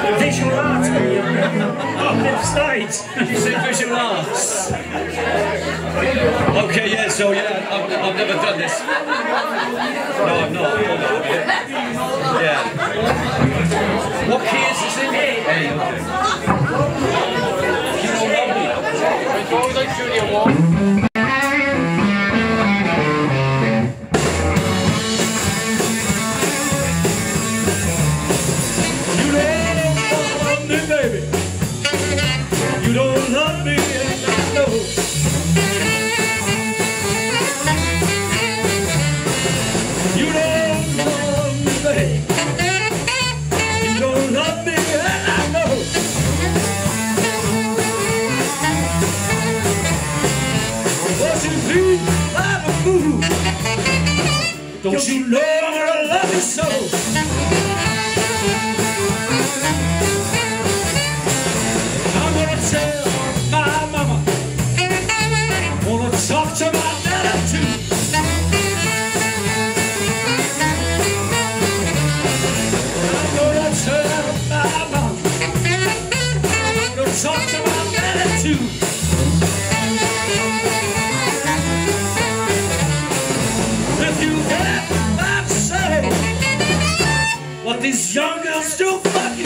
Visual arts. Stage. Did you say visual arts? Okay, yeah, so yeah, I've never done this. No, I've not. Hold on a minute. Yeah. What key is this in? A, okay. You don't know me. Go like Junior One. You don't love me, and I know. You don't love me, babe. You don't love me, and I know. But you feel like a fool. Don't you know I love you so? Tell my mama, wanna talk to my daddy too. I'm gonna tell my mama, wanna talk to my daddy too. If you have not said what these young girls do fucking.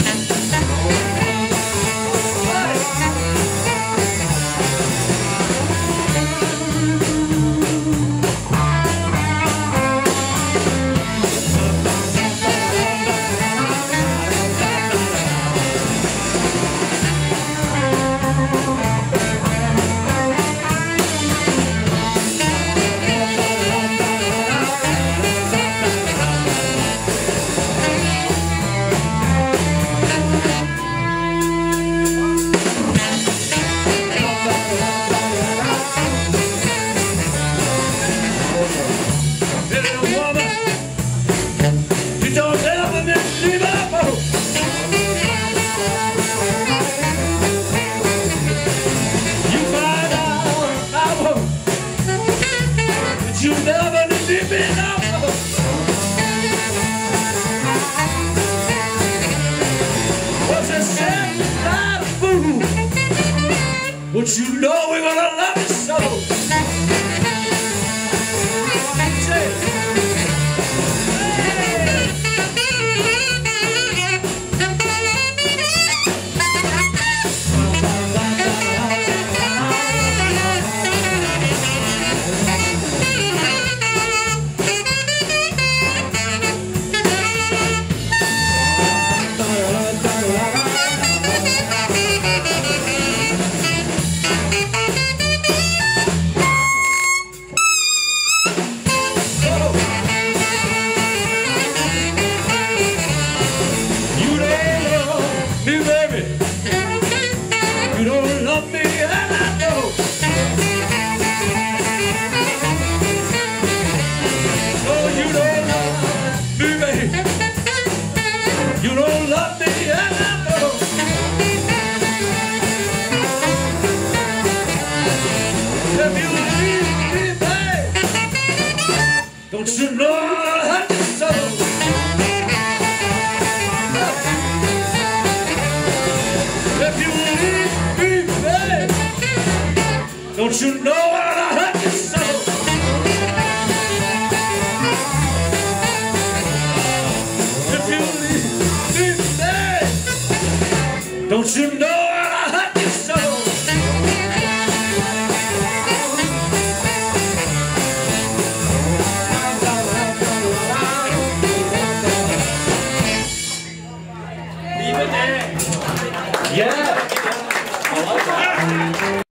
You never leave me now. What's a sad kind of fool? But you know we're gonna love you so. You don't love me, and I know. Oh, you don't love me, baby. You don't love me, and I know. If you leave me, babe, don't you know I'll hurt you so? If you leave me, babe, don't you know I'll hurt you so? If you leave me, babe, don't you know I'll hurt you so? Yeah. I like that.